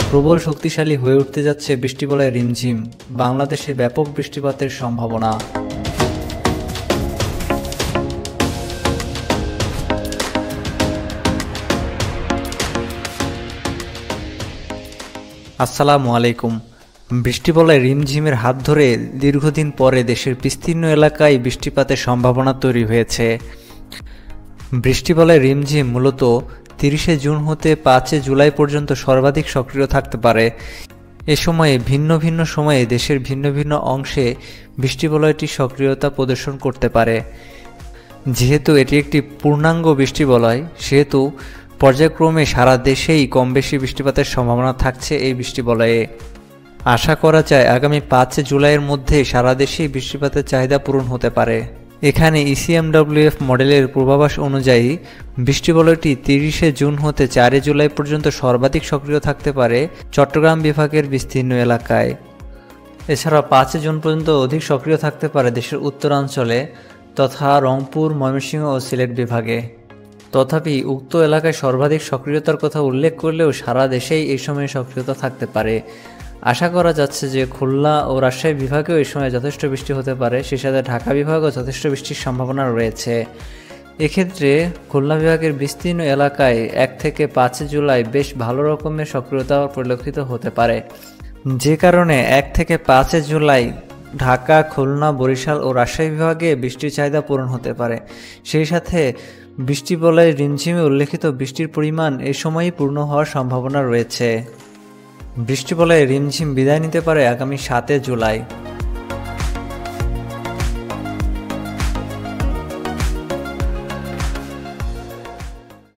প্রবল শক্তিশালী হয়ে উঠতে যাচ্ছে বৃষ্টিবলয় রিমঝিম, বাংলাদেশে ব্যাপক বৃষ্টিপাতের সম্ভাবনা। আসসালামু আলাইকুম। বৃষ্টিবলয় রিমঝিমের হাত ধরে দীর্ঘদিন পরে দেশের বিস্তীর্ণ এলাকায় বৃষ্টিপাতের সম্ভাবনা তৈরি হয়েছে। বৃষ্টিবলয় রিমঝিম মূলত 30শে জুন হতে 5 জুলাই পর্যন্ত সর্বাধিক সক্রিয় থাকতে পারে। এ সময়ে ভিন্ন ভিন্ন সময়ে দেশের ভিন্ন ভিন্ন অংশে বৃষ্টিবলয়টি সক্রিয়তা প্রদর্শন করতে পারে। যেহেতু এটি একটি পূর্ণাঙ্গ বৃষ্টিবলয়, সেহেতু পর্যায়ক্রমে সারা দেশেই কম বেশি বৃষ্টিপাতের সম্ভাবনা থাকছে এই বৃষ্টিবলয়ে। আশা করা যায় আগামী 5 জুলাইয়ের মধ্যে সারা দেশেই বৃষ্টিপাতের চাহিদা পূরণ হতে পারে। এখানে ECMWF মডেলের পূর্বাভাস অনুযায়ী বৃষ্টিবলয়টি 30শে জুন হতে 4 জুলাই পর্যন্ত সর্বাধিক সক্রিয় থাকতে পারে চট্টগ্রাম বিভাগের বিস্তীর্ণ এলাকায়। এছাড়া 5 জুন পর্যন্ত অধিক সক্রিয় থাকতে পারে দেশের উত্তরাঞ্চলে তথা রংপুর, ময়মনসিংহ ও সিলেট বিভাগে। তথাপি উক্ত এলাকায় সর্বাধিক সক্রিয়তার কথা উল্লেখ করলেও সারা দেশেই এই সময়ে সক্রিয়তা থাকতে পারে। আশা করা যাচ্ছে যে খুলনা ও রাজশাহী বিভাগেও এই সময় যথেষ্ট বৃষ্টি হতে পারে, সেই সাথে ঢাকা বিভাগেও যথেষ্ট বৃষ্টির সম্ভাবনা রয়েছে। এক্ষেত্রে খুলনা বিভাগের বিস্তীর্ণ এলাকায় 1 থেকে 5 জুলাই বেশ ভালো রকমের সক্রিয়তা পরিলক্ষিত হতে পারে, যে কারণে 1 থেকে 5 জুলাই ঢাকা, খুলনা, বরিশাল ও রাজশাহী বিভাগে বৃষ্টির চাহিদা পূরণ হতে পারে। সেই সাথে বৃষ্টিবলয় রিমঝিমে উল্লেখিত বৃষ্টির পরিমাণ এই সময়ই পূর্ণ হওয়ার সম্ভাবনা রয়েছে। বৃষ্টিবলয়ে রিমঝিম বিদায় নিতে পারে আগামী 7 জুলাই।